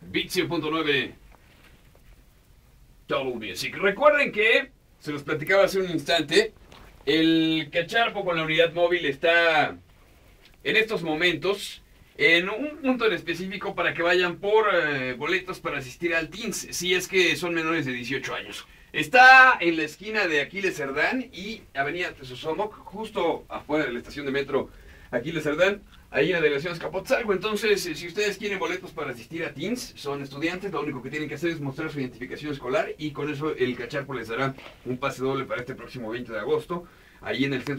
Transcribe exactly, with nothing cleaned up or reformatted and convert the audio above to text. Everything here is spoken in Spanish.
Beat cien punto nueve Total Music. Recuerden que, se los platicaba hace un instante, el Cacharpo con la unidad móvil está en estos momentos en un punto en específico para que vayan por eh, boletos para asistir al Teens, si es que son menores de dieciocho años. Está en la esquina de Aquiles Cerdán y Avenida Tesosomoc, justo afuera de la estación de metro Aquiles Cerdán, ahí en la delegación Azcapotzalco. Entonces, si ustedes quieren boletos para asistir a Teens, son estudiantes, lo único que tienen que hacer es mostrar su identificación escolar y con eso el Cacharpo les dará un pase doble para este próximo veinte de agosto, ahí en el centro